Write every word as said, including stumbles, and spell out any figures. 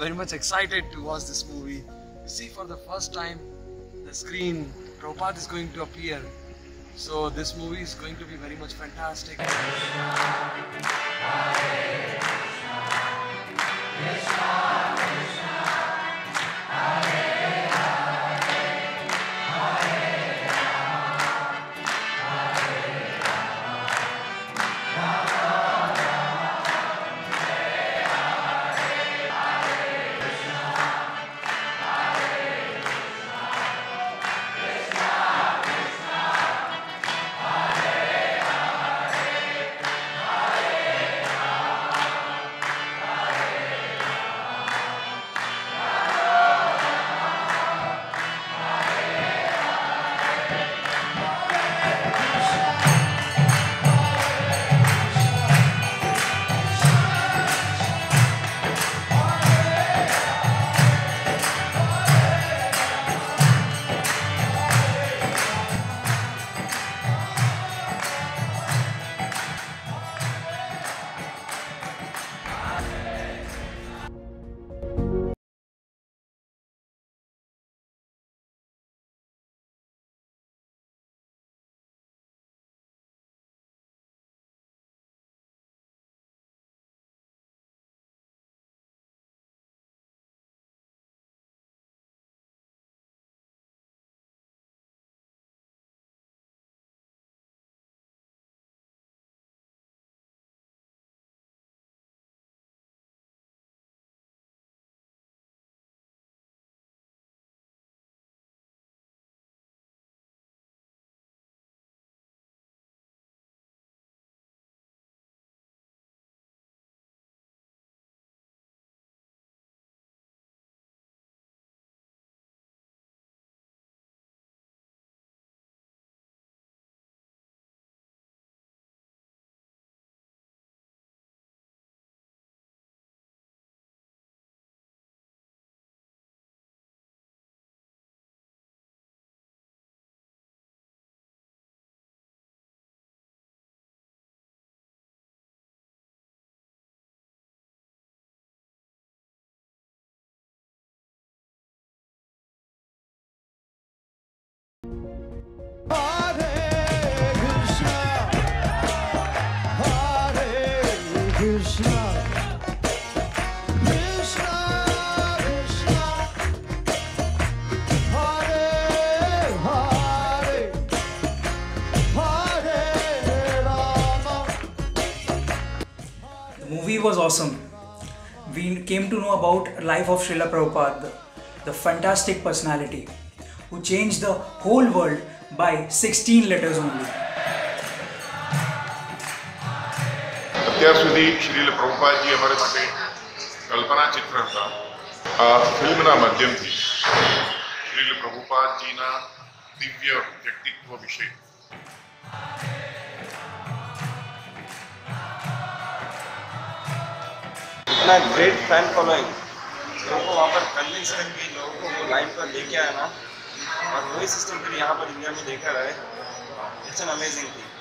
very much excited to watch this movie. You see, for the first time, the screen, Prabhupada is going to appear. So this movie is going to be very much fantastic. Hare Krishna, Hare Krishna, Krishna Krishna, Hare Hare, Hare Rama. The movie was awesome. We came to know about life of Srila Prabhupada, the, the fantastic personality who changed the whole world by sixteen letters only. અત્યાર સુધી શ્રીલ પ્રભુપાદજી અમારે માટે કલ્પના ચિત્ર હતા. આ ફિલ્મના માધ્યમથી શ્રીલ પ્રભુપાદજીના દિવ્ય વ્યક્તિત્વ વિશે इतना ग्रेट फैन फॉलोइंग लोगों को वहाँ पर कन्विंस करके लोगों को वो लाइन पर लेके आया ना, और वही सिस्टम फिर यहाँ पर इंडिया में देखा रहे. It's an amazing thing.